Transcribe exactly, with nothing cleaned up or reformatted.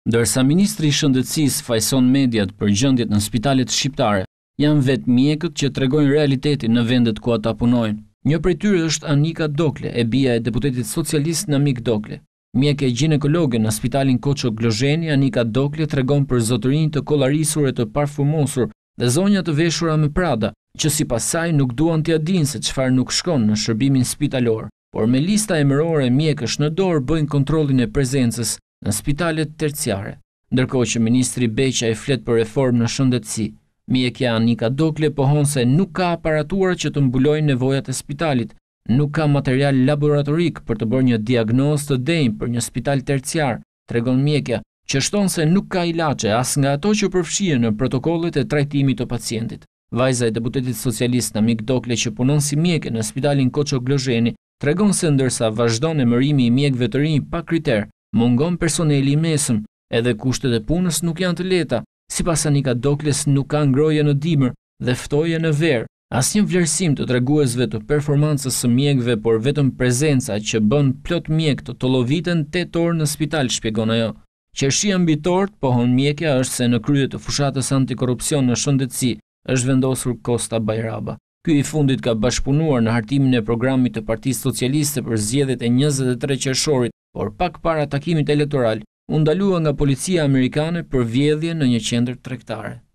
Ndërsa ministri i Shëndetësisë fajson mediat për gjendjet në spitalet shqiptare, janë vetë mjekët që tregojnë realitetin në vendet ku ata punojnë. Një prej tyre është Anika Dokle, e bija e deputetit socialist Namik Dokle. Mjeke ginekologe në spitalin Koço Glozheni, Anika Dokle tregon për zotërinj të kollarisur e të parfumosur dhe zonja të veshura me Prada, që sipas saj nuk duan t'ia dinë se çfarë nuk shkon në shërbimin spitalor, por me lista emërore mjekësh në dorë bëjnë kontrollin e prezencës në spitalet terciare. Ndërkohë që ministri Beqa e flet për reformë në shëndetësi, mjekja Anika Dokle pohon se nuk ka aparatura që të mbulojnë nevojat e spitalit, nuk ka material laboratorik për të bërë një diagnozë të denjë për një spital terciar, tregon mjekja, që shton se nuk ka ilaçe as nga ato që përfshihen në protokollet e trajtimit të pacientit. Vajza e deputetit socialist Namik Dokle që punon si mjeke në spitalin Koço Glozheni tregon se ndërsa vazhdon emërimi i mjekëve të rinj pa kriter, mungon personeli i mesëm, edhe kushtet e punës nuk janë të lehta. Sipas Anika Dokles nuk ka ngroje në dimër dhe ftoje në verë, asnjë vlerësim të treguesve të performancës së mjekëve, por vetëm prezenca që bën plot mjek të tolloviten tetë orë në spital, shpjegon ajo. Qershia mbi tort, pohon mjekja, është se në krye të fushatës antikorrupsion në shëndetësi është vendosur Kosta Bajraba. Ky i fundit ka bashkëpunuar në hartimin e programit të Partisë Socialiste për zgjedhjet e njëzet e tre qershorit, por pak para takimit elektoral u ndalua nga policia amerikane për vjedhje në një qendër tregtare.